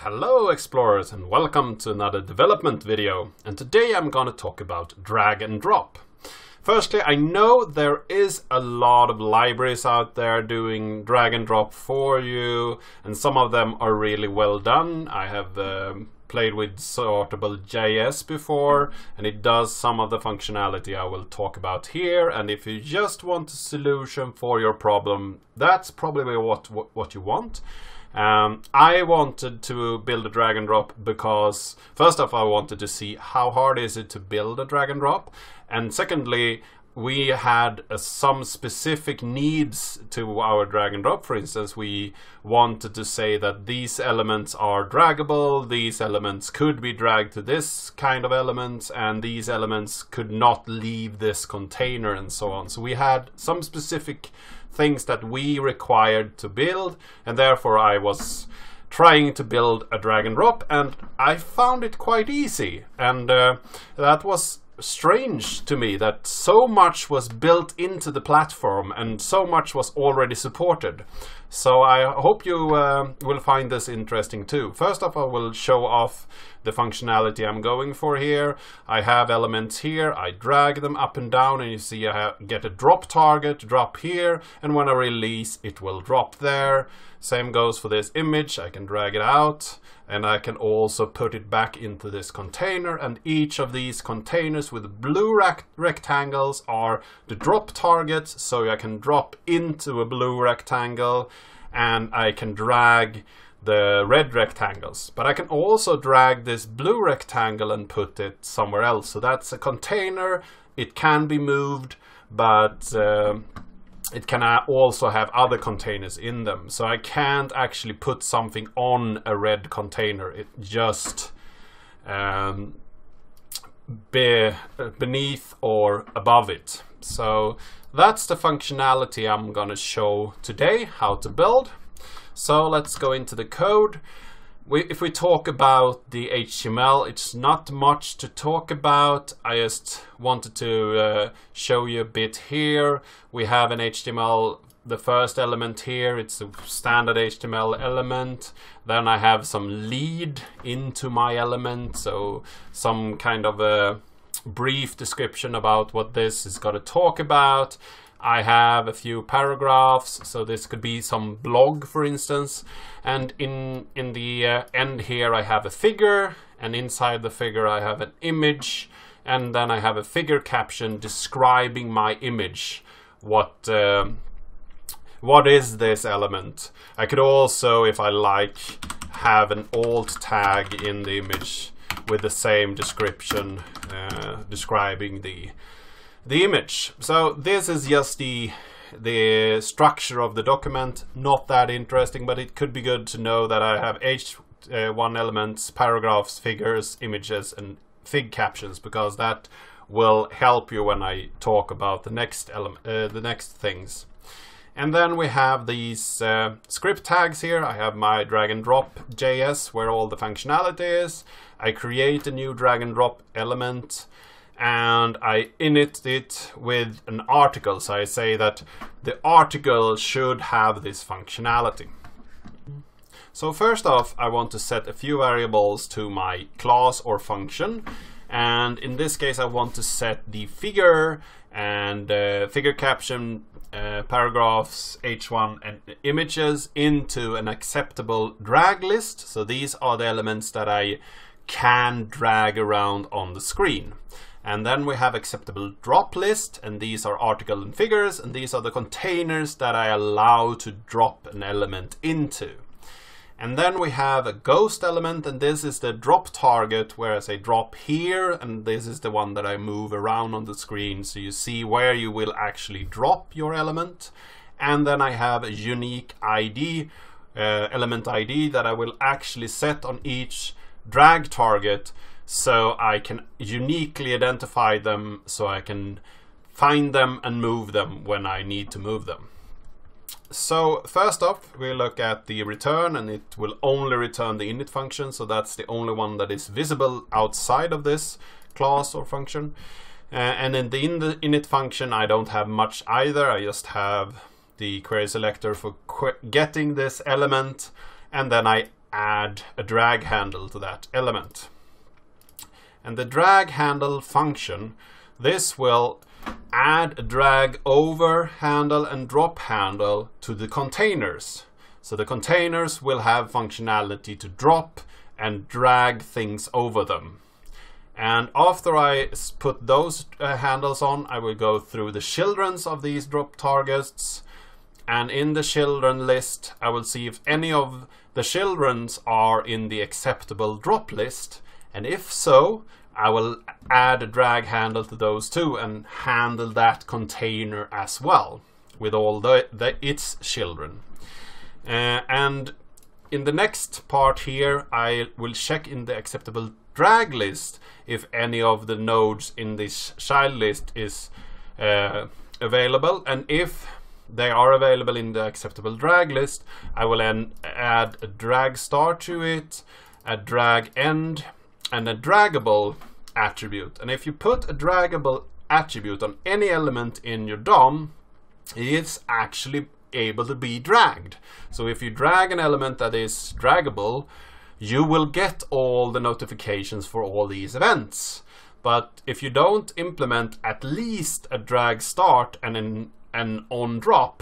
Hello explorers and welcome to another development video, and today I'm going to talk about drag and drop. Firstly, I know there is a lot of libraries out there doing drag and drop for you, and some of them are really well done. I have played with serverless before, and it does some of the functionality I will talk about here. And if you just want a solution for your problem, that's probably what you want. I wanted to build a drag and drop because first off I wanted to see how hard is it to build a drag and drop, and secondly we had some specific needs to our drag and drop. For instance, we wanted to say that these elements are draggable, these elements could be dragged to this kind of elements, and these elements could not leave this container and so on. So we had some specific things that we required to build, and therefore I was trying to build a drag and drop, and I found it quite easy. And that was strange to me that so much was built into the platform and so much was already supported. So I hope you will find this interesting too. First off, I will show off the functionality I'm going for here. I have elements here, I drag them up and down, and you see I get a drop target, drop here, and when I release it will drop there. Same goes for this image. I can drag it out, and I can also put it back into this container, and each of these containers with blue rectangles are the drop targets, so I can drop into a blue rectangle, and I can drag the red rectangles. But I can also drag this blue rectangle and put it somewhere else. So that's a container. It can be moved, but it can also have other containers in them. So I can't actually put something on a red container. It just beneath or above it. So that's the functionality I'm going to show today, how to build. So let's go into the code. If we talk about the HTML, it's not much to talk about. I just wanted to show you a bit here. We have an HTML, the first element here, it's a standard HTML element. Then I have some lead into my element, so some kind of a brief description about what this is going to talk about. I have a few paragraphs, so this could be some blog, for instance. And in the end here I have a figure, and inside the figure I have an image, and then I have a figure caption describing my image. What is this element? I could also, if I like, have an alt tag in the image with the same description describing the image. So this is just the structure of the document. Not that interesting, but it could be good to know that I have H1 elements, paragraphs, figures, images, and fig captions, because that will help you when I talk about the next things. And then we have these script tags here. I have my drag and drop JS where all the functionality is. I create a new drag and drop element, and I init it with an article. So I say that the article should have this functionality. So first off, I want to set a few variables to my class or function. And in this case, I want to set the figure and figure caption, paragraphs, H1 and images into an acceptable drag list. So these are the elements that I can drag around on the screen. And then we have acceptable drop list, and these are article and figures, and these are the containers that I allow to drop an element into. And then we have a ghost element, and this is the drop target where I say drop here, and this is the one that I move around on the screen so you see where you will actually drop your element. And then I have a unique ID, element ID, that I will actually set on each drag target, so I can uniquely identify them, so I can find them and move them when I need to move them. So first off, we look at the return, and it will only return the init function, so that's the only one that is visible outside of this class or function. And in the init function I don't have much either. I just have the query selector for getting this element, and then I add a drag handle to that element. And the drag handle function, this will add a drag over handle and drop handle to the containers. So the containers will have functionality to drop and drag things over them. And after I put those handles on, I will go through the childrens of these drop targets. And in the children list, I will see if any of the childrens are in the acceptable drop list. And if so, I will add a drag handle to those two and handle that container as well with all its children. And in the next part here, I will check in the acceptable drag list if any of the nodes in this child list is available, and if they are available in the acceptable drag list, I will then add a drag start to it, a drag end, and a draggable attribute. And if you put a draggable attribute on any element in your DOM, it's actually able to be dragged. So if you drag an element that is draggable, you will get all the notifications for all these events. But if you don't implement at least a drag start and an on drop,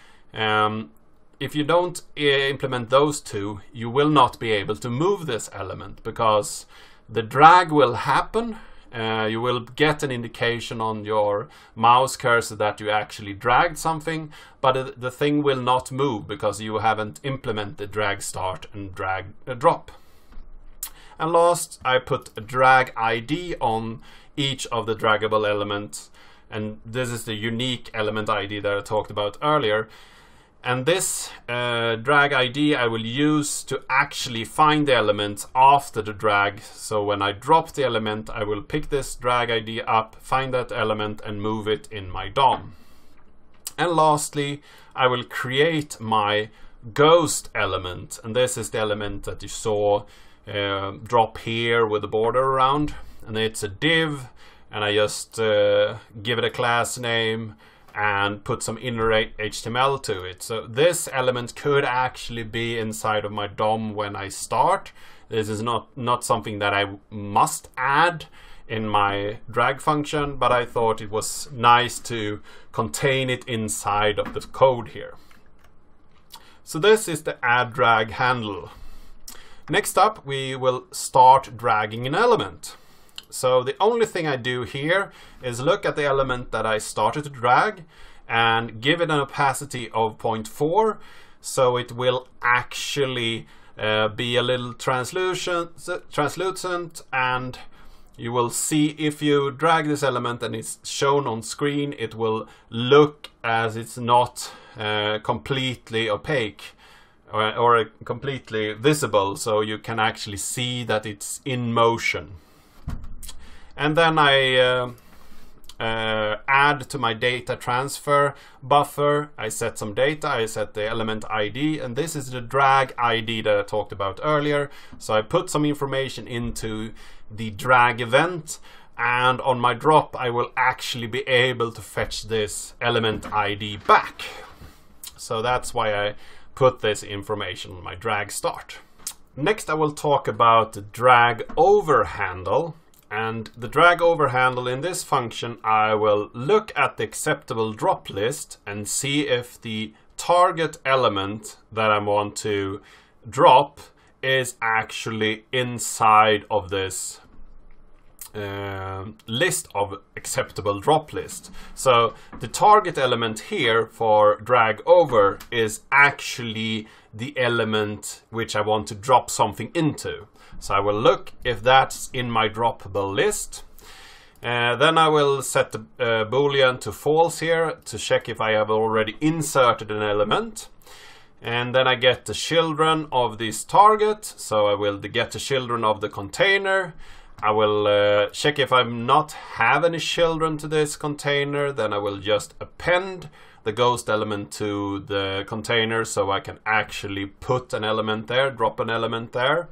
if you don't implement those two, you will not be able to move this element, because the drag will happen. You will get an indication on your mouse cursor that you actually dragged something, but the thing will not move because you haven't implemented drag start and drag drop. And last, I put a drag ID on each of the draggable elements, and this is the unique element ID that I talked about earlier. And this drag ID I will use to actually find the element after the drag. So when I drop the element, I will pick this drag ID up, find that element, and move it in my DOM. And lastly, I will create my ghost element. And this is the element that you saw drop here with the border around. And it's a div, and I just give it a class name and put some inner HTML to it. So this element could actually be inside of my DOM when I start. This is not something that I must add in my drag function, but I thought it was nice to contain it inside of the code here. So this is the add drag handle. Next up, we will start dragging an element. So the only thing I do here is look at the element that I started to drag and give it an opacity of 0.4, so it will actually be a little translucent, and you will see if you drag this element and it's shown on screen, it will look as it's not completely opaque or completely visible, so you can actually see that it's in motion. And then I add to my data transfer buffer. I set some data, I set the element ID, and this is the drag ID that I talked about earlier. So I put some information into the drag event, and on my drop I will actually be able to fetch this element ID back. So that's why I put this information on my drag start. Next I will talk about the drag over handle. And the drag over handle in this function, I will look at the acceptable drop list and see if the target element that I want to drop is actually inside of this list of acceptable drop list. So the target element here for drag over is actually the element which I want to drop something into. So I will look if that's in my droppable list. Then I will set the boolean to false here to check if I have already inserted an element. And then I get the children of this target. So I will get the children of the container. I will check if I not have any children to this container. Then I will just append the ghost element to the container, so I can actually put an element there, drop an element there.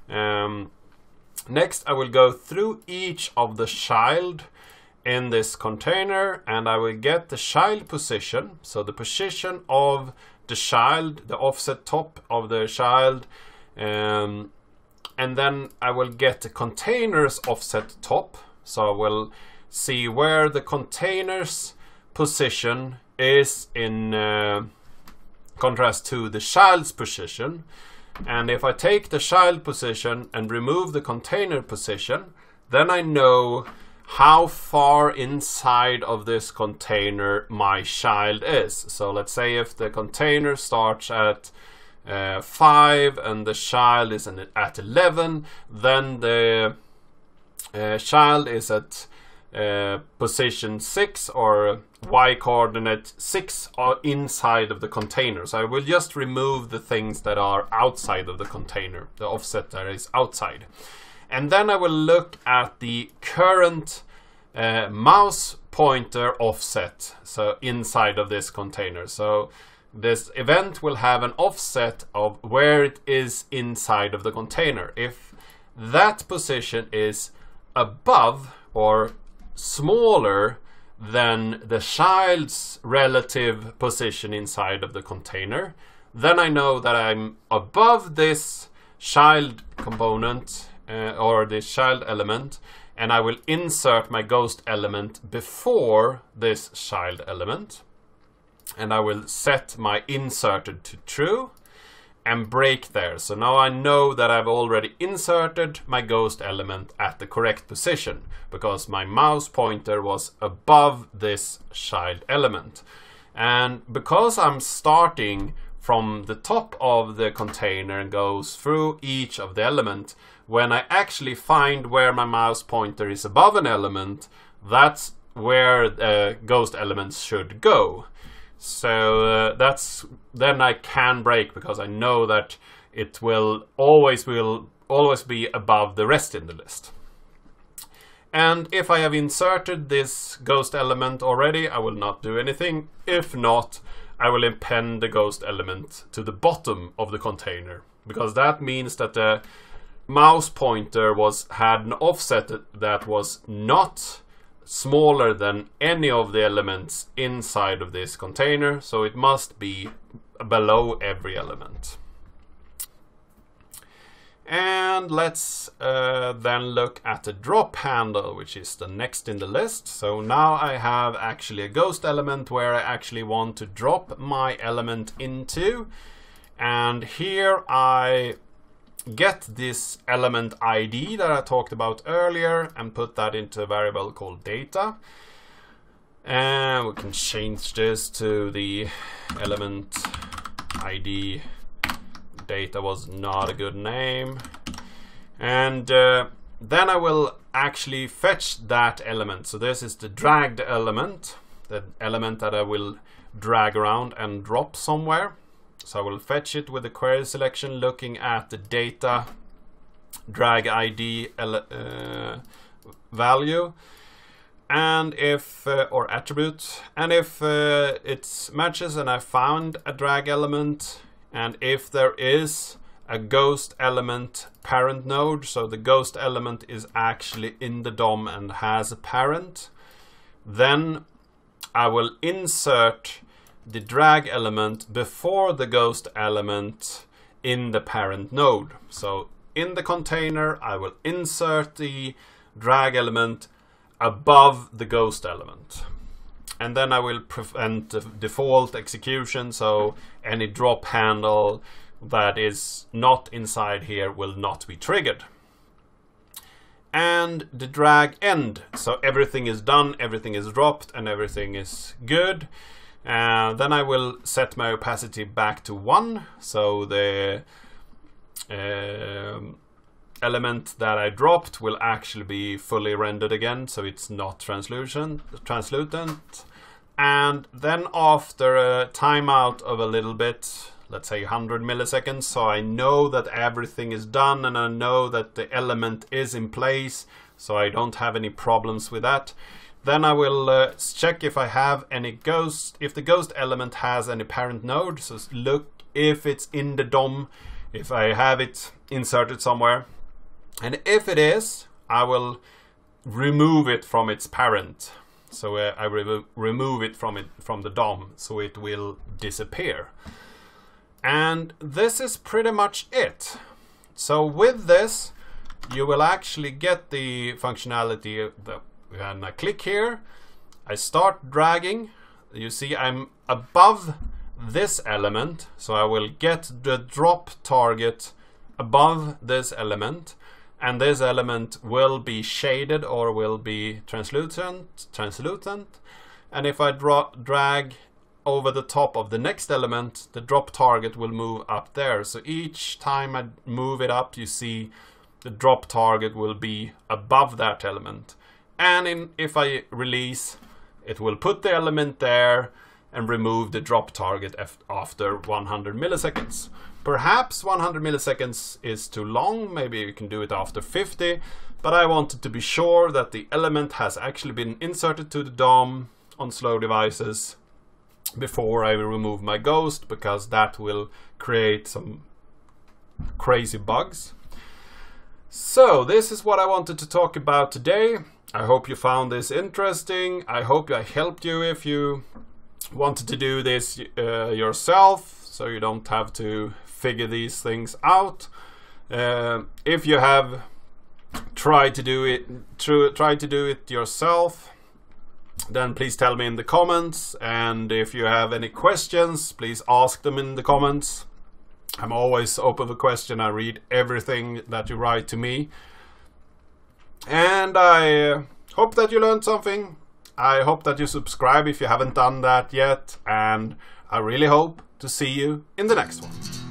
Next I will go through each of the child in this container, and I will get the child position. So the position of the child, the offset top of the child, and then I will get the containers offset top. So I will see where the containers position is in contrast to the child's position. And if I take the child position and remove the container position, then I know how far inside of this container my child is. So let's say if the container starts at 5 and the child is at 11, then the child is at position 6 or y coordinate 6 inside of the container. So I will just remove the things that are outside of the container, the offset that is outside. And then I will look at the current mouse pointer offset, so inside of this container. So this event will have an offset of where it is inside of the container. If that position is above or smaller than the child's relative position inside of the container, then I know that I'm above this child component or this child element, and I will insert my ghost element before this child element, and I will set my inserted to true and break there. So now I know that I've already inserted my ghost element at the correct position because my mouse pointer was above this child element. And because I'm starting from the top of the container and goes through each of the elements, when I actually find where my mouse pointer is above an element, that's where the ghost elements should go. So then I can break because I know that it will always be above the rest in the list. And if I have inserted this ghost element already, I will not do anything. If not, I will append the ghost element to the bottom of the container, because that means that the mouse pointer had an offset that was not smaller than any of the elements inside of this container, so it must be below every element. And let's then look at the drop handle, which is the next in the list. So now I have actually a ghost element where I actually want to drop my element into, and here I get this element ID that I talked about earlier and put that into a variable called data. And we can change this to the element ID. Data was not a good name. And then I will actually fetch that element. So this is the dragged element, the element that I will drag around and drop somewhere. So I will fetch it with the query selection, looking at the data drag ID value, and if or attribute, and if it matches and I found a drag element, and if there is a ghost element parent node, so the ghost element is actually in the DOM and has a parent, then I will insert the drag element before the ghost element in the parent node. So in the container, I will insert the drag element above the ghost element. And then I will prevent the default execution, so any drop handle that is not inside here will not be triggered. And the drag end, so everything is done, everything is dropped, and everything is good. Then I will set my opacity back to 1, so the element that I dropped will actually be fully rendered again, so it's not translucent. And then after a timeout of a little bit, let's say 100 milliseconds, so I know that everything is done and I know that the element is in place, so I don't have any problems with that. Then I will check if I have any if the ghost element has any parent node. So look if it's in the DOM, if I have it inserted somewhere. And if it is, I will remove it from its parent. So I remove it from the DOM, so it will disappear. And this is pretty much it. So with this, you will actually get the functionality that when I click here, I start dragging. You see I'm above this element, so I will get the drop target above this element, and this element will be shaded or will be translucent. And if I drag over the top of the next element, the drop target will move up there. So each time I move it up, you see the drop target will be above that element. And if I release, it will put the element there and remove the drop target after 100 milliseconds. Perhaps 100 milliseconds is too long, maybe you can do it after 50, but I wanted to be sure that the element has actually been inserted to the DOM on slow devices before I remove my ghost, because that will create some crazy bugs. So this is what I wanted to talk about today. I hope you found this interesting. I hope I helped you if you wanted to do this yourself, so you don't have to figure these things out. If you have tried to do it yourself, then please tell me in the comments, and if you have any questions, please ask them in the comments. I'm always open for question. I read everything that you write to me, and I hope that you learned something. I hope that you subscribe if you haven't done that yet, and I really hope to see you in the next one.